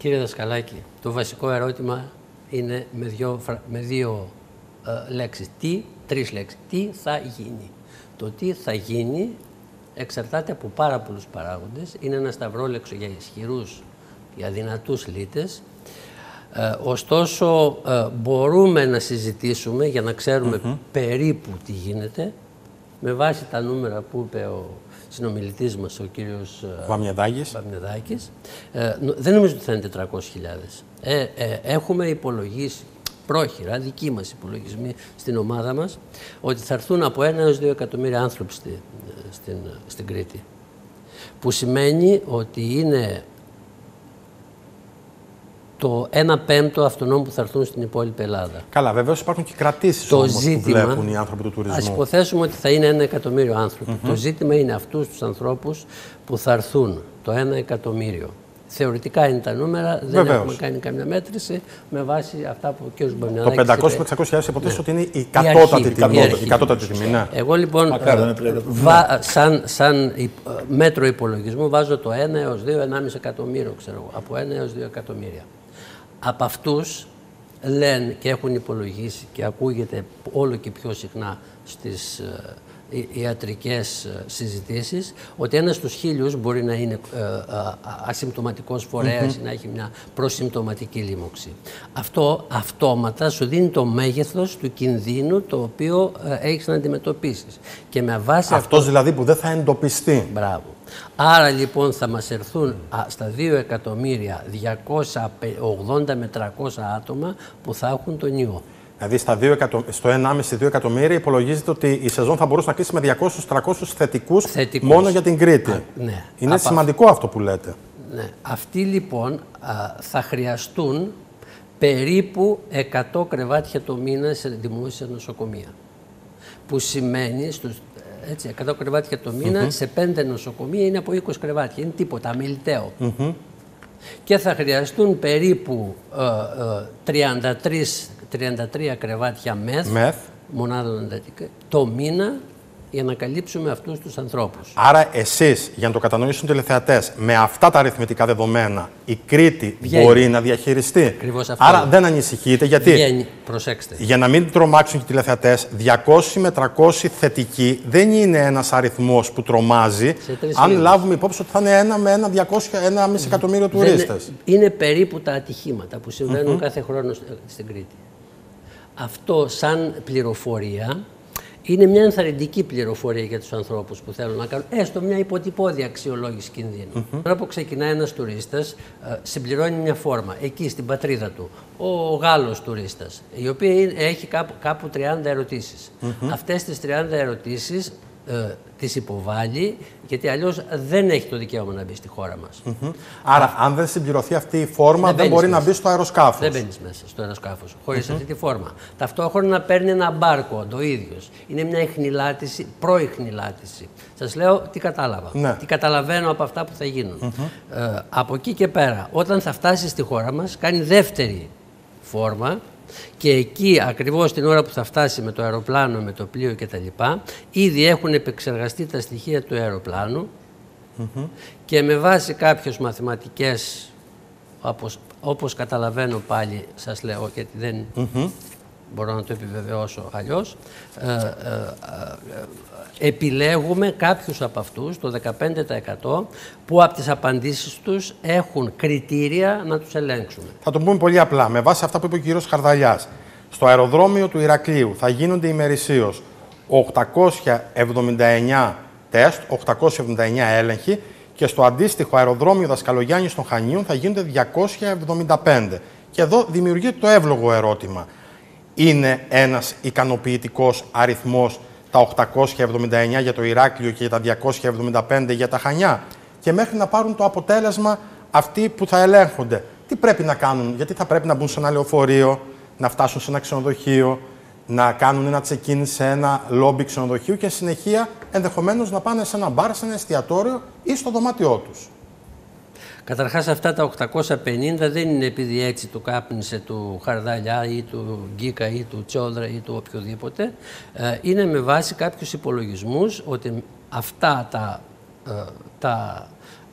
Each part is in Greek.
Κύριε Δασκαλάκη, το βασικό ερώτημα είναι με δύο λέξεις. Τρεις λέξεις. Τι θα γίνει. Το τι θα γίνει εξαρτάται από πάρα πολλούς παράγοντες. Είναι ένα σταυρόλεξο για ισχυρούς, για δυνατούς λύτες. Ωστόσο, μπορούμε να συζητήσουμε για να ξέρουμε περίπου τι γίνεται, με βάση τα νούμερα που είπε ο συνομιλητής μας, ο κύριος Βαμιεδάκης. Δεν νομίζω ότι θα είναι 400.000. Έχουμε υπολογίσει πρόχειρα, δικοί μας υπολογισμοί στην ομάδα μας, ότι θα έρθουν από 1 έως 2 εκατομμύρια άνθρωποι στην Κρήτη. Που σημαίνει ότι είναι το 1/5 αυτών που θα έρθουν στην υπόλοιπη Ελλάδα. Καλά, βεβαίως υπάρχουν και κρατήσεις όμως που βλέπουν οι άνθρωποι του τουρισμού. Ας υποθέσουμε ότι θα είναι 1 εκατομμύριο άνθρωποι. Το ζήτημα είναι αυτούς τους ανθρώπους που θα έρθουν, το 1 εκατομμύριο. Θεωρητικά είναι τα νούμερα, δεν έχουμε κάνει καμία μέτρηση με βάση αυτά που ο κ. Μπαμιαδάκης είπε. Το 500-600.000 υποτίθεται ότι είναι η κατώτατη τιμή. Ναι. Εγώ λοιπόν, σαν μέτρο υπολογισμού, βάζω το 1 έως 2, 1,5 εκατομμύριο, ξέρω, από 1 έως 2 εκατομμύρια. Από αυτούς λένε και έχουν υπολογίσει και ακούγεται όλο και πιο συχνά στις ιατρικές συζητήσεις, ότι ένας στους 1.000 μπορεί να είναι ασυμπτωματικός φορέας ή να έχει μια προσυμπτωματική λίμωξη. Αυτό αυτόματα σου δίνει το μέγεθος του κινδύνου το οποίο έχεις να αντιμετωπίσεις. Και με βάση αυτός δηλαδή που δεν θα εντοπιστεί. Μπράβο. Άρα λοιπόν θα μας έρθουν στα 2.280.000 με 300 άτομα που θα έχουν τον ιό. Δηλαδή στο 1,5-2 εκατομμύρια υπολογίζεται ότι η σεζόν θα μπορούσε να κλείσει με 200-300 θετικούς μόνο για την Κρήτη. Ναι. Είναι σημαντικό αυτό που λέτε. Ναι. Αυτοί λοιπόν θα χρειαστούν περίπου 100 κρεβάτια το μήνα σε δημόσια νοσοκομεία. Που σημαίνει 100 κρεβάτια το μήνα σε 5 νοσοκομεία είναι από 20 κρεβάτια. Είναι τίποτα, αμιληταίο. Και θα χρειαστούν περίπου 33 κρεβάτια μεθ, μονάδων εντατικών, το μήνα για να καλύψουμε αυτούς τους ανθρώπους. Άρα εσείς, για να το κατανοήσουν οι τηλεθεατές, με αυτά τα αριθμητικά δεδομένα η Κρήτη μπορεί να διαχειριστεί. Ακριβώς αυτό. Άρα δεν ανησυχείτε, γιατί Βγαίνει. Προσέξτε. Για να μην τρομάξουν και οι τηλεθεατές, 200 με 300 θετικοί δεν είναι ένας αριθμός που τρομάζει, αν λάβουμε υπόψη ότι θα είναι 1 με 1,5 εκατομμύριο τουρίστες. Είναι περίπου τα ατυχήματα που συμβαίνουν κάθε χρόνο στην Κρήτη. Αυτό σαν πληροφορία είναι μια ενθαρρυντική πληροφορία για τους ανθρώπους που θέλουν να κάνουν έστω μια υποτυπώδη αξιολόγηση κινδύνου. Τώρα που ξεκινάει ένας τουρίστας, συμπληρώνει μια φόρμα εκεί στην πατρίδα του. Ο Γάλλος τουρίστας, η οποία έχει κάπου 30 ερωτήσεις. Αυτές τις 30 ερωτήσεις τις υποβάλλει, γιατί αλλιώς δεν έχει το δικαίωμα να μπει στη χώρα μας. Άρα, αν δεν συμπληρωθεί αυτή η φόρμα, δεν μπορεί να μπει στο αεροσκάφος. Δεν μπαίνεις μέσα στο αεροσκάφος χωρίς αυτή τη φόρμα. Ταυτόχρονα παίρνει ένα μπάρκο το ίδιος. Είναι μια εχνηλάτηση, προεχνηλάτηση. Σας λέω τι κατάλαβα. Ναι. Τι καταλαβαίνω από αυτά που θα γίνουν. Από εκεί και πέρα, όταν θα φτάσει στη χώρα μας, κάνει δεύτερη φόρμα. Και εκεί, ακριβώς την ώρα που θα φτάσει με το αεροπλάνο, με το πλοίο κτλ., ήδη έχουν επεξεργαστεί τα στοιχεία του αεροπλάνου και με βάση κάποιες μαθηματικές, όπως καταλαβαίνω πάλι, σας λέω, γιατί δεν μπορώ να το επιβεβαιώσω αλλιώς, επιλέγουμε κάποιους από αυτούς, το 15%, που από τις απαντήσεις τους έχουν κριτήρια να τους ελέγξουμε. Θα το πούμε πολύ απλά, με βάση αυτά που είπε ο κύριος Χαρδαλιάς. Στο αεροδρόμιο του Ηρακλείου θα γίνονται ημερησίως 879 τεστ, 879 έλεγχοι και στο αντίστοιχο αεροδρόμιο Δασκαλογιάννης των Χανίων θα γίνονται 275. Και εδώ δημιουργείται το εύλογο ερώτημα. Είναι ένας ικανοποιητικός αριθμός τα 879 για το Ηράκλειο και τα 275 για τα Χανιά? Και μέχρι να πάρουν το αποτέλεσμα αυτοί που θα ελέγχονται, τι πρέπει να κάνουν? Γιατί θα πρέπει να μπουν σε ένα λεωφορείο, να φτάσουν σε ένα ξενοδοχείο, να κάνουν ένα check-in σε ένα λόμπι ξενοδοχείου και συνεχεία ενδεχομένως να πάνε σε ένα μπαρ, σε ένα εστιατόριο ή στο δωμάτιό τους. Καταρχάς αυτά τα 850 δεν είναι επειδή έτσι του κάπνισε του Χαρδαλιά ή του Γκίκα ή του Τσόδρα ή του οποιοδήποτε. Είναι με βάση κάποιους υπολογισμούς ότι αυτά τα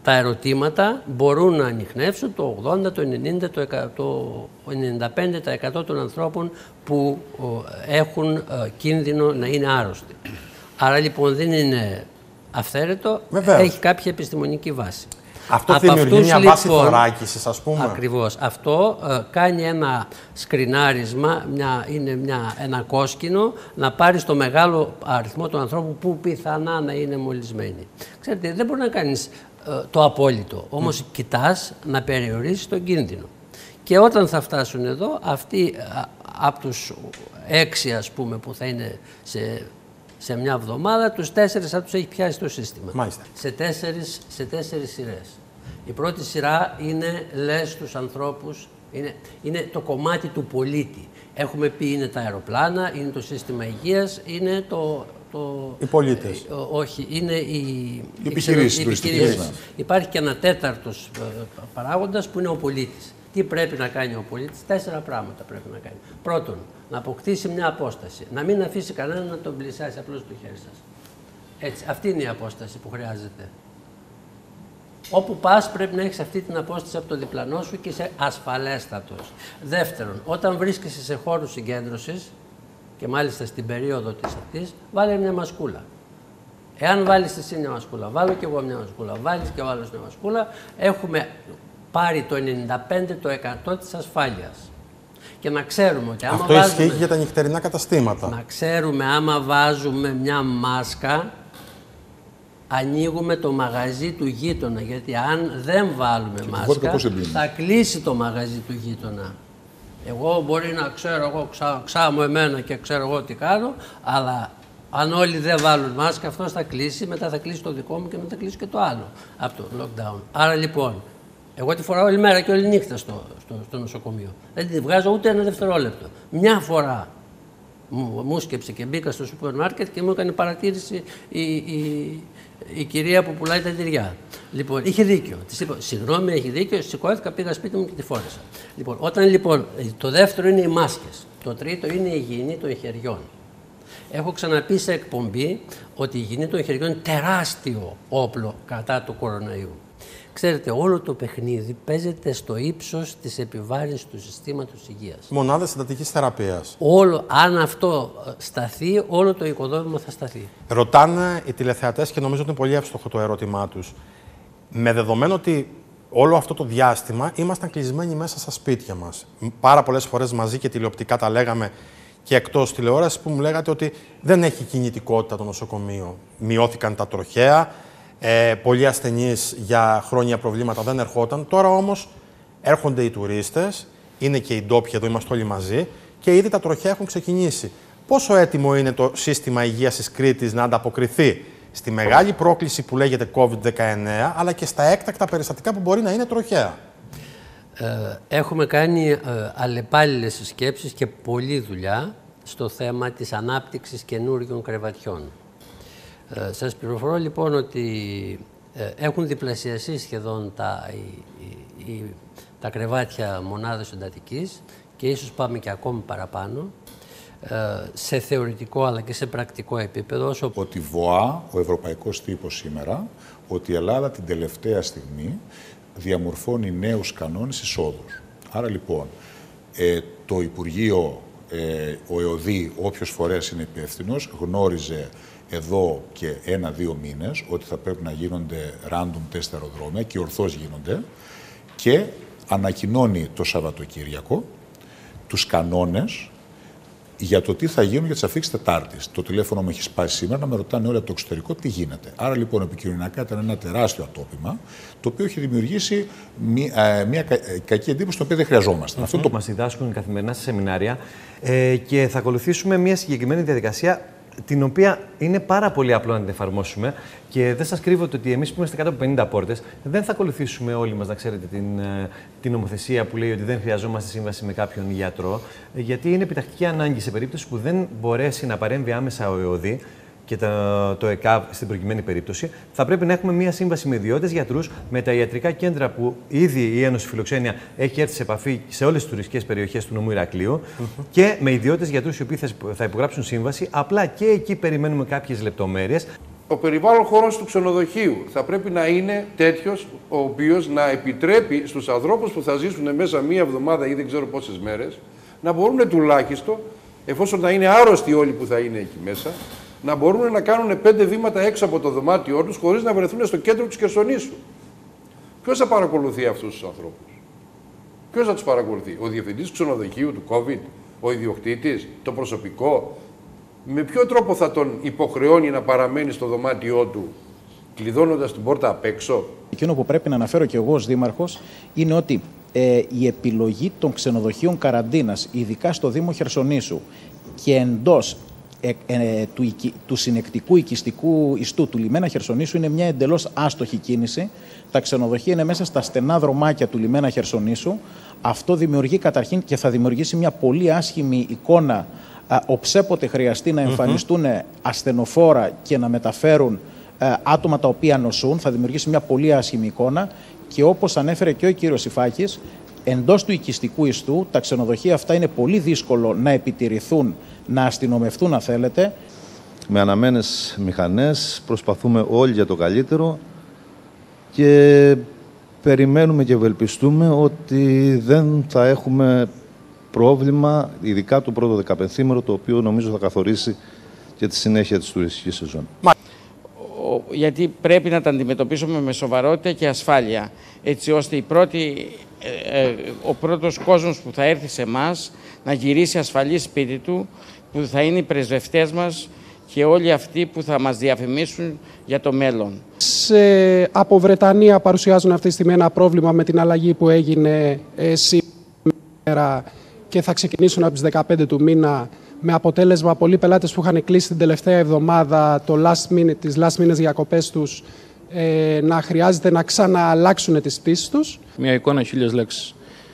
τα ερωτήματα μπορούν να ανιχνεύσουν το 80, το 90, το 95% των ανθρώπων που έχουν κίνδυνο να είναι άρρωστοι. Άρα λοιπόν δεν είναι αυθαίρετο, έχει κάποια επιστημονική βάση. Αυτό δημιουργεί μια βάση θωράκισης, ας πούμε. Ακριβώς. Αυτό κάνει ένα σκρινάρισμα, ένα κόσκινο, να πάρει το μεγάλο αριθμό των ανθρώπων που πιθανά να είναι μολυσμένοι. Ξέρετε, δεν μπορεί να κάνεις το απόλυτο, όμως κοιτάς να περιορίσεις τον κίνδυνο. Και όταν θα φτάσουν εδώ, αυτοί από τους 6 ας πούμε που θα είναι σε μια εβδομάδα, τους 4 θα τους έχει πιάσει το σύστημα. Μάλιστα. Σε 4 σειρές. Η πρώτη σειρά είναι, λες στους ανθρώπους, είναι το κομμάτι του πολίτη. Έχουμε πει είναι τα αεροπλάνα, είναι το σύστημα υγείας, είναι οι πολίτες. Όχι, είναι οι επιχειρήσεις. Υπάρχει και ένα τέταρτος παράγοντας που είναι ο πολίτης. Τι πρέπει να κάνει ο πολίτης? 4 πράγματα πρέπει να κάνει. Πρώτον, να αποκτήσει μια απόσταση. Να μην αφήσει κανέναν να τον πλησιάσει απλώς το χέρι σας. Έτσι, αυτή είναι η απόσταση που χρειάζεται. Όπου πας πρέπει να έχεις αυτή την απόσταση από το διπλανό σου και είσαι ασφαλέστατος. Δεύτερον, όταν βρίσκεσαι σε χώρους συγκέντρωσης, και μάλιστα στην περίοδο της αυτής, βάλε μια μασκούλα. Εάν βάλεις εσύ μια μασκούλα, βάλω και εγώ μια μασκούλα, βάλεις και ο άλλος μια μασκούλα, έχουμε πάρει το 95% της ασφάλειας. Και να ξέρουμε ότι άμα αυτό ισχύει και για τα νυχτερινά καταστήματα. Να ξέρουμε άμα βάζουμε μια μάσκα, ανοίγουμε το μαγαζί του γείτονα. Γιατί αν δεν βάλουμε μάσκα, θα κλείσει το μαγαζί του γείτονα. Εγώ μπορεί να ξέρω εγώ ξάμω εμένα και ξέρω εγώ τι κάνω, αλλά αν όλοι δεν βάλουν μάσκα, αυτός θα κλείσει, μετά θα κλείσει το δικό μου και μετά θα κλείσει και το άλλο από το lockdown. Άρα λοιπόν, εγώ τη φοράω όλη μέρα και όλη νύχτα στο νοσοκομείο. Δεν τη βγάζω ούτε ένα δευτερόλεπτο. Μια φορά μου σκέψε και μπήκα στο σούπερ μάρκετ και μου έκανε παρατήρηση η κυρία που πουλάει τα τυριά. Λοιπόν, είχε δίκιο. Της είπα, συγγνώμη, έχει δίκιο. Σηκώθηκα, πήγα σπίτι μου και τη φόρεσα. Λοιπόν, το δεύτερο είναι οι μάσκες. Το τρίτο είναι η υγιεινή των χεριών. Έχω ξαναπεί σε εκπομπή ότι η υγιεινή των χεριών είναι τεράστιο όπλο κατά του κοροναϊού. Ξέρετε, όλο το παιχνίδι παίζεται στο ύψος της επιβάρυνσης του συστήματος υγείας. Μονάδες εντατικής θεραπείας. Αν αυτό σταθεί, όλο το οικοδόμημα θα σταθεί. Ρωτάνε οι τηλεθεατές και νομίζω ότι είναι πολύ εύστοχο το ερώτημά τους. Με δεδομένο ότι όλο αυτό το διάστημα ήμασταν κλεισμένοι μέσα στα σπίτια μας. Πάρα πολλές φορές μαζί και τηλεοπτικά τα λέγαμε και εκτός τηλεόρασης που μου λέγατε ότι δεν έχει κινητικότητα το νοσοκομείο. Μειώθηκαν τα τροχαία. Πολλοί ασθενείς για χρόνια προβλήματα δεν ερχόταν. Τώρα όμως έρχονται οι τουρίστες, είναι και οι ντόπιοι εδώ, είμαστε όλοι μαζί και ήδη τα τροχαία έχουν ξεκινήσει. Πόσο έτοιμο είναι το σύστημα υγείας της Κρήτης να ανταποκριθεί στη μεγάλη πρόκληση που λέγεται COVID-19, αλλά και στα έκτακτα περιστατικά που μπορεί να είναι τροχαία? Έχουμε κάνει αλλεπάλληλες σκέψεις και πολλή δουλειά στο θέμα της ανάπτυξης καινούριων κρεβατιών. Σας πληροφορώ λοιπόν ότι έχουν διπλασιαστεί σχεδόν τα κρεβάτια μονάδας εντατικής και ίσως πάμε και ακόμη παραπάνω σε θεωρητικό αλλά και σε πρακτικό επίπεδο. Ότι ΒΟΑ, ο ευρωπαϊκός τύπος σήμερα, ότι η Ελλάδα την τελευταία στιγμή διαμορφώνει νέους κανόνες εισόδους. Άρα λοιπόν το Υπουργείο, ο ΕΟΔΗ, όποιος φορέας είναι υπεύθυνος, γνώριζε εδώ και 1-2 μήνες ότι θα πρέπει να γίνονται random τεστ αεροδρόμια και ορθώς γίνονται και ανακοινώνει το Σαββατοκύριακο τους κανόνες για το τι θα γίνουν για τις αφήξεις Τετάρτης. Το τηλέφωνο μου έχει σπάσει σήμερα να με ρωτάνε όλοι από το εξωτερικό τι γίνεται. Άρα λοιπόν επικοινωνιακά ήταν ένα τεράστιο ατόπιμα το οποίο έχει δημιουργήσει μια κακή εντύπωση την οποία δεν χρειαζόμαστε. Αυτό το μας διδάσκουν καθημερινά σε σεμινάρια και θα ακολουθήσουμε μια συγκεκριμένη διαδικασία την οποία είναι πάρα πολύ απλό να την εφαρμόσουμε και δεν σας κρύβω ότι εμείς που είμαστε κάτω από 50 πόρτες δεν θα ακολουθήσουμε όλοι μας, να ξέρετε, την νομοθεσία που λέει ότι δεν χρειαζόμαστε σύμβαση με κάποιον γιατρό, γιατί είναι επιτακτική ανάγκη σε περίπτωση που δεν μπορέσει να παρέμβει άμεσα ο ΕΟΔΗ και το ΕΚΑΒ στην προκειμένη περίπτωση, θα πρέπει να έχουμε μία σύμβαση με ιδιώτες γιατρούς, με τα ιατρικά κέντρα που ήδη η Ένωση Φιλοξένεια έχει έρθει σε επαφή σε όλες τις τουριστικές περιοχές του νομού Ηρακλείου και με ιδιώτες γιατρούς οι οποίοι θα υπογράψουν σύμβαση. Απλά και εκεί περιμένουμε κάποιες λεπτομέρειες. Ο περιβάλλον χώρος του ξενοδοχείου θα πρέπει να είναι τέτοιος, ο οποίος να επιτρέπει στους ανθρώπους που θα ζήσουν μέσα μία εβδομάδα ή δεν ξέρω πόσες μέρες, να μπορούν τουλάχιστον, εφόσον θα είναι άρρωστοι όλοι που θα είναι εκεί μέσα, να μπορούν να κάνουν 5 βήματα έξω από το δωμάτιό τους, χωρίς να βρεθούν στο κέντρο της Χερσονήσου. Ποιος θα παρακολουθεί αυτούς τους ανθρώπους? Ποιος θα τους παρακολουθεί? Ο διευθυντής ξενοδοχείου του COVID, ο ιδιοκτήτης, το προσωπικό? Με ποιο τρόπο θα τον υποχρεώνει να παραμένει στο δωμάτιό του, κλειδώνοντας την πόρτα απ' έξω? Εκείνο που πρέπει να αναφέρω και εγώ ως δήμαρχος είναι ότι η επιλογή των ξενοδοχείων καραντίνας, ειδικά στο Δήμο Χερσονήσου και εντός του συνεκτικού οικιστικού ιστού του λιμένα Χερσονήσου, είναι μια εντελώς άστοχη κίνηση. Τα ξενοδοχεία είναι μέσα στα στενά δρομάκια του λιμένα Χερσονήσου. Αυτό δημιουργεί καταρχήν και θα δημιουργήσει μια πολύ άσχημη εικόνα οψέποτε χρειαστεί να εμφανιστούν ασθενοφόρα και να μεταφέρουν άτομα τα οποία νοσούν. Θα δημιουργήσει μια πολύ άσχημη εικόνα και όπως ανέφερε και ο κύριος Ιφάκης, εντός του οικιστικού ιστού τα ξενοδοχεία αυτά είναι πολύ δύσκολο να επιτηρηθούν, να αστυνομευτούν αν θέλετε. Με αναμένες μηχανές προσπαθούμε όλοι για το καλύτερο και περιμένουμε και ευελπιστούμε ότι δεν θα έχουμε πρόβλημα, ειδικά το πρώτο 15ήμερο, το οποίο νομίζω θα καθορίσει και τη συνέχεια της τουριστικής σεζόν. Γιατί πρέπει να τα αντιμετωπίσουμε με σοβαρότητα και ασφάλεια, έτσι ώστε ο πρώτος κόσμος που θα έρθει σε εμάς να γυρίσει ασφαλή σπίτι του, που θα είναι οι πρεσβευτές μας και όλοι αυτοί που θα μας διαφημίσουν για το μέλλον. Από Βρετανία παρουσιάζουν αυτή τη στιγμή ένα πρόβλημα με την αλλαγή που έγινε σήμερα και θα ξεκινήσουν από τις 15 του μήνα, με αποτέλεσμα πολλοί πελάτες που είχαν κλείσει την τελευταία εβδομάδα τις last minute διακοπές τους να χρειάζεται να ξανααλλάξουν τις πτήσεις τους. Μια εικόνα 1000 λέξεις.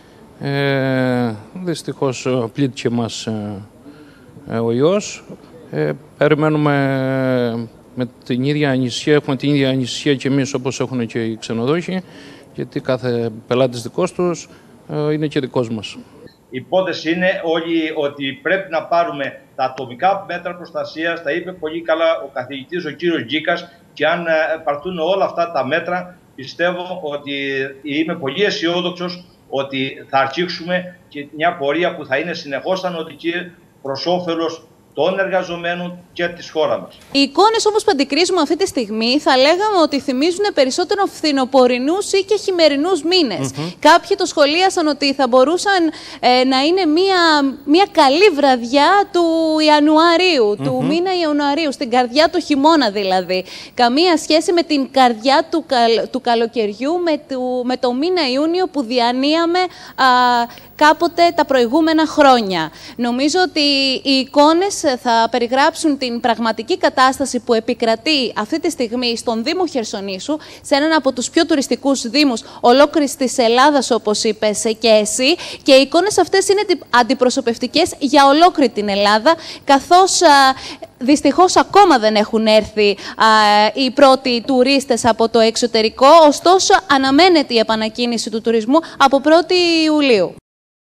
Δυστυχώς πλήττηκε μας ο ιός. Περιμένουμε με την ίδια ανησυχία, έχουμε την ίδια ανησυχία και εμείς όπως έχουν και οι ξενοδόχοι, γιατί κάθε πελάτης δικός τους είναι και δικός μας. Η υπόθεση είναι όλοι ότι πρέπει να πάρουμε τα ατομικά μέτρα προστασίας, τα είπε πολύ καλά ο καθηγητής, ο κύριος Γκίκας, και αν πάρθουν όλα αυτά τα μέτρα, πιστεύω ότι είμαι πολύ αισιόδοξος ότι θα αρχίσουμε και μια πορεία που θα είναι συνεχώς ανωτική προς όφελος των εργαζομένων και της χώρας μας. Οι εικόνες όμως που αντικρίζουμε αυτή τη στιγμή θα λέγαμε ότι θυμίζουν περισσότερο φθινοπορεινούς ή και χειμερινούς μήνες. Κάποιοι το σχολίασαν ότι θα μπορούσαν να είναι μια καλή βραδιά του Ιανουαρίου, του μήνα Ιανουαρίου, στην καρδιά του χειμώνα δηλαδή. Καμία σχέση με την καρδιά του καλοκαιριού, με το μήνα Ιούνιο που διανύαμε κάποτε τα προηγούμενα χρόνια. Νομίζω ότι οι εικόνες θα περιγράψουν την πραγματική κατάσταση που επικρατεί αυτή τη στιγμή στον Δήμο Χερσονήσου, σε έναν από τους πιο τουριστικούς δήμους ολόκληρης της Ελλάδας, όπως είπες και εσύ. Και οι εικόνες αυτές είναι αντιπροσωπευτικές για ολόκληρη την Ελλάδα, καθώς δυστυχώς ακόμα δεν έχουν έρθει οι πρώτοι τουρίστες από το εξωτερικό, ωστόσο αναμένεται η επανακίνηση του τουρισμού από 1η Ιουλίου.